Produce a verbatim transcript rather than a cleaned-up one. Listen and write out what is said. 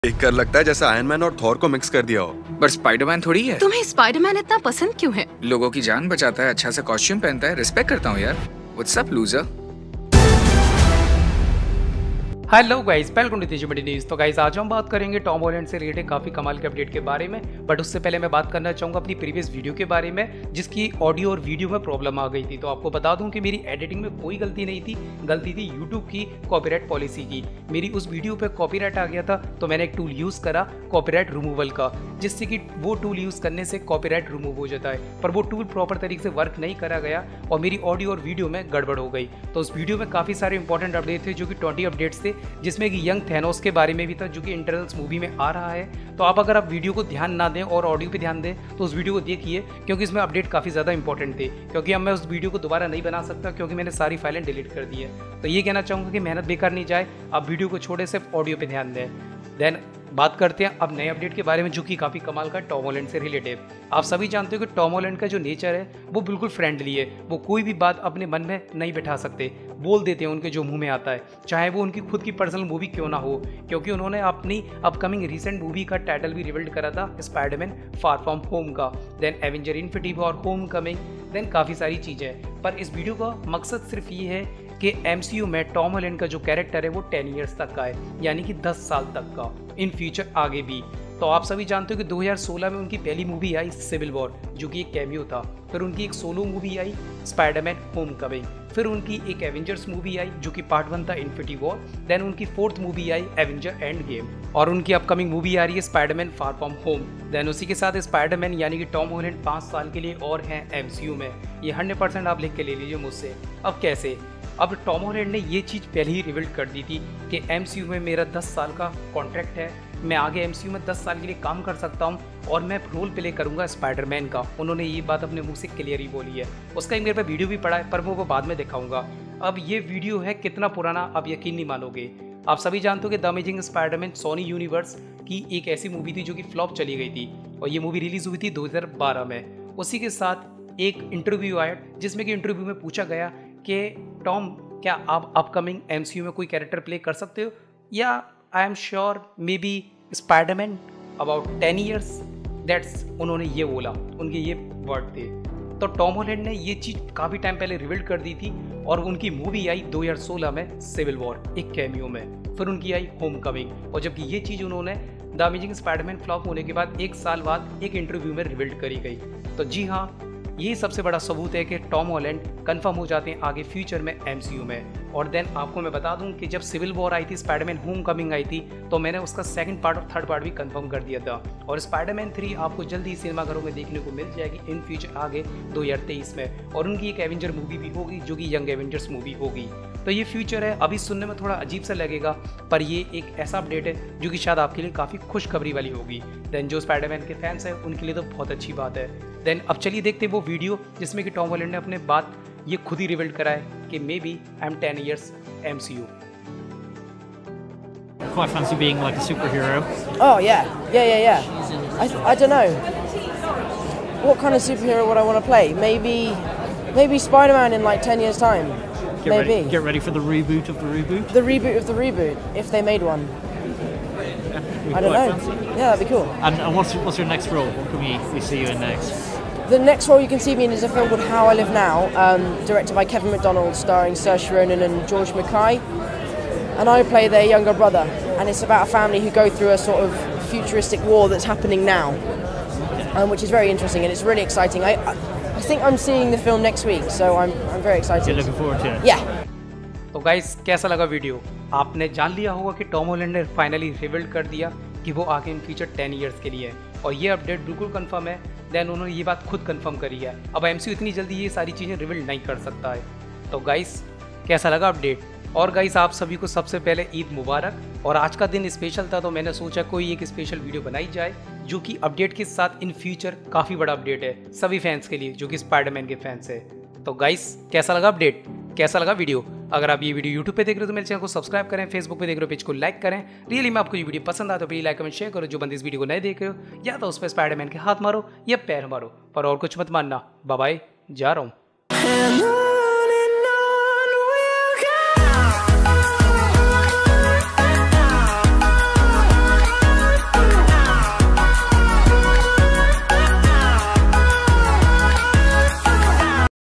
देखकर लगता है जैसे आयरन मैन और थॉर को मिक्स कर दिया हो। पर स्पाइडरमैन थोड़ी है। तुम्हें स्पाइडरमैन इतना पसंद क्यों है? लोगों की जान बचाता है, अच्छा सा कॉस्ट्यूम पहनता है, रिस्पेक्ट करता हूँ यार। What's up loser? Hello guys, welcome to तेज बड़ी न्यूज़। तो गाइस आज हम बात करेंगे टॉम हॉलैंड से रिलेटेड काफ़ी कमाल के अपडेट के बारे में। बट उससे पहले मैं बात करना चाहूँगा अपनी प्रीवियस वीडियो के बारे में जिसकी ऑडियो और वीडियो में प्रॉब्लम आ गई थी। तो आपको बता दूं कि मेरी एडिटिंग में कोई गलती नहीं थी, गलती थी यूट्यूब की कॉपीराइट पॉलिसी की। मेरी उस वीडियो पर कॉपीराइट आ गया था तो मैंने एक टूल यूज़ करा कॉपीराइट रिमूवल का, जिससे कि वो टूल यूज़ करने से कॉपीराइट रिमूव हो जाता है। पर वो टूल प्रॉपर तरीके से वर्क नहीं करा गया और मेरी ऑडियो और वीडियो में गड़बड़ हो गई। तो उस वीडियो में काफ़ी सारे इंपॉर्टेंट अपडेट थे जो कि ट्वेंटी अपडेट्स थे, जिसमें कि यंग थैनोस के बारे में भी था जो कि इंटरनल्स मूवी में आ रहा है। तो आप अगर आप वीडियो को ध्यान ना दें और ऑडियो पे ध्यान दें तो उस वीडियो को देखिए, क्योंकि इसमें अपडेट काफ़ी ज़्यादा इंपॉर्टेंट थे। क्योंकि अब मैं उस वीडियो को दोबारा नहीं बना सकता क्योंकि मैंने सारी फाइलें डिलीट कर दी है। तो ये कहना चाहूँगा कि मेहनत बेकार नहीं जाए, आप वीडियो को छोड़े सिर्फ ऑडियो पर ध्यान दें। देन बात करते हैं अब नए अपडेट के बारे में जो कि काफ़ी कमाल का टॉम हॉलैंड से रिलेटेड। आप सभी जानते हो कि टॉम हॉलैंड का जो नेचर है वो बिल्कुल फ्रेंडली है। वो कोई भी बात अपने मन में नहीं बैठा सकते, बोल देते हैं उनके जो मुंह में आता है, चाहे वो उनकी खुद की पर्सनल मूवी क्यों ना हो। क्योंकि उन्होंने अपनी अपकमिंग रिसेंट मूवी का टाइटल भी रिवील करा था स्पाइडरमैन फार फ्रॉम होम का, then Avenger Infinity War Homecoming, then काफ़ी सारी चीज़ें। पर इस वीडियो का मकसद सिर्फ ये है कि एमसीयू में टॉम हॉलैंड का जो कैरेक्टर है वो टेन इयर्स तक का है, यानी कि दस साल तक का, इन फ्यूचर आगे भी। तो आप सभी जानते हो कि दो हज़ार सोलह में उनकी पहली मूवी आई सिविल वॉर जो कि एक कैमियो था। फिर उनकी एक सोलो मूवी आई स्पाइडरमैन होम कमिंग। फिर उनकी एक एवेंजर्स मूवी आई जो कि पार्ट वन था इन्फिनिटी वॉर। देन उनकी फोर्थ मूवी आई एवेंजर एंड गेम, और उनकी अपकमिंग मूवी आ रही है Spiderman Far From Home. Then उसी के साथ स्पाइडरमैन यानी कि टॉम हॉलैंड पाँच साल के लिए और हैं एमसीयू में। ये हंड्रेड परसेंट आप लिख के ले लीजिए मुझसे। अब कैसे? अब टॉम हॉलैंड ने ये चीज़ पहले ही रिवील कर दी थी कि एमसीयू में मेरा दस साल का कॉन्ट्रैक्ट है, मैं आगे एमसीयू में दस साल के लिए काम कर सकता हूँ और मैं रोल प्ले करूँगा स्पाइडरमैन का। उन्होंने ये बात अपने मुंह से क्लियर ही बोली है। उसका एक मेरे पे वीडियो भी पड़ा है पर मैं वो बाद में दिखाऊंगा। अब ये वीडियो है कितना पुराना आप यकीन नहीं मानोगे। आप सभी जानते हो कि the Amazing Spiderman Sony universe की एक ऐसी मूवी थी जो कि फ्लॉप चली गई थी और ये मूवी रिलीज हुई थी दो हज़ार बारह में। उसी के साथ एक इंटरव्यू आया जिसमें कि इंटरव्यू में पूछा गया कि टॉम क्या आप अपकमिंग एमसीयू में कोई कैरेक्टर प्ले कर सकते हो, या I am sure maybe Spiderman about ten years, that's उन्होंने ये बोला, उनके ये वर्ड थे। तो टॉम हॉलैंड ने ये चीज़ काफ़ी टाइम पहले रिवील कर दी थी और उनकी मूवी आई दो हज़ार सोलह में सिविल वॉर एक कैमियो में। फिर उनकी आई होम कमिंग, और जबकि ये चीज़ उन्होंने द अमेजिंग स्पाइडरमैन फ्लॉप होने के बाद एक साल बाद एक इंटरव्यू में रिवील करी गई। तो जी हाँ, यही सबसे बड़ा सबूत है कि टॉम हॉलैंड कंफर्म हो जाते हैं आगे फ्यूचर में एमसीयू में। और देन आपको मैं बता दूं कि जब सिविल वॉर आई थी, स्पाइडरमैन होम कमिंग आई थी, तो मैंने उसका सेकंड पार्ट और थर्ड पार्ट भी कंफर्म कर दिया था। और स्पाइडरमैन थ्री आपको जल्द ही सिनेमाघरों में देखने को मिल जाएगी इन फ्यूचर आगे दो हज़ार तेईस में। और उनकी एक एवेंजर मूवी भी होगी जो कि यंग एवेंजर्स मूवी होगी। तो ये फ्यूचर है, अभी सुनने में थोड़ा अजीब सा लगेगा पर ये एक ऐसा अपडेट है जो कि शायद आपके लिए काफ़ी खुशखबरी वाली होगी। देन जो स्पाइडरमैन के फैंस हैं उनके लिए तो बहुत अच्छी बात है। देन अब चलिए देखते हैं वो वीडियो जिसमें कि टॉम हॉलैंड ने अपने बात ये खुद ही रिवील करा है कि maybe I am ten years MCU. Quite fancy being like a superhero. Oh yeah, yeah, yeah, yeah. I, I don't know. What kind of superhero would I want to play? Maybe, maybe Spider-Man in like ten years' time. Get maybe. ready, get ready for the reboot of the reboot. The reboot of the reboot, if they made one. Yeah, I don't know. fancy. Yeah, that'd be cool. And, and what's what's your next role? What can we, we see you in next? The next role you can see me in is a film called How I Live Now, um, directed by Kevin McDonald, starring Saoirse Ronan and George Mackay. And I play their younger brother, and it's about a family who go through a sort of futuristic war that's happening now, um, which is very interesting and it's really exciting. I, I, I think I'm seeing the film next week, so I'm, I'm very excited. You're looking forward to it? Yeah. तो guys कैसा लगा video? आपने जान लिया होगा कि Tom Holland ने finally reveal कर दिया कि वो आगे इन फ्यूचर टेन ईयर्स के लिए है, और ये अपडेट बिल्कुल कंफर्म है। देन उन्होंने ये बात खुद कंफर्म करी है। अब एमसीयू इतनी जल्दी ये सारी चीज़ें रिवील नहीं कर सकता है। तो गाइस कैसा लगा अपडेट? और गाइस आप सभी को सबसे पहले ईद मुबारक। और आज का दिन स्पेशल था तो मैंने सोचा कोई एक स्पेशल वीडियो बनाई जाए जो कि अपडेट के साथ इन फ्यूचर काफ़ी बड़ा अपडेट है सभी फैंस के लिए जो कि स्पाइडरमैन के फैंस है। तो गाइस कैसा लगा अपडेट, कैसा लगा वीडियो? अगर आप ये वीडियो यूट्यूब पे देख रहे हो तो मेरे चैनल को सब्सक्राइब करें, फेसबुक पे देख रहे हो पेज को लाइक करें। रियली में आपको ये वीडियो पसंद आता है तो लाइक कमेंट शेयर करो। जो बंदे इस वीडियो को नहीं देख रहे हो या तो उस पर स्पाइडरमैन के हाथ मारो या पैर मारो, पर और कुछ मत मानना। बाय बाय, जा रहा हूँ।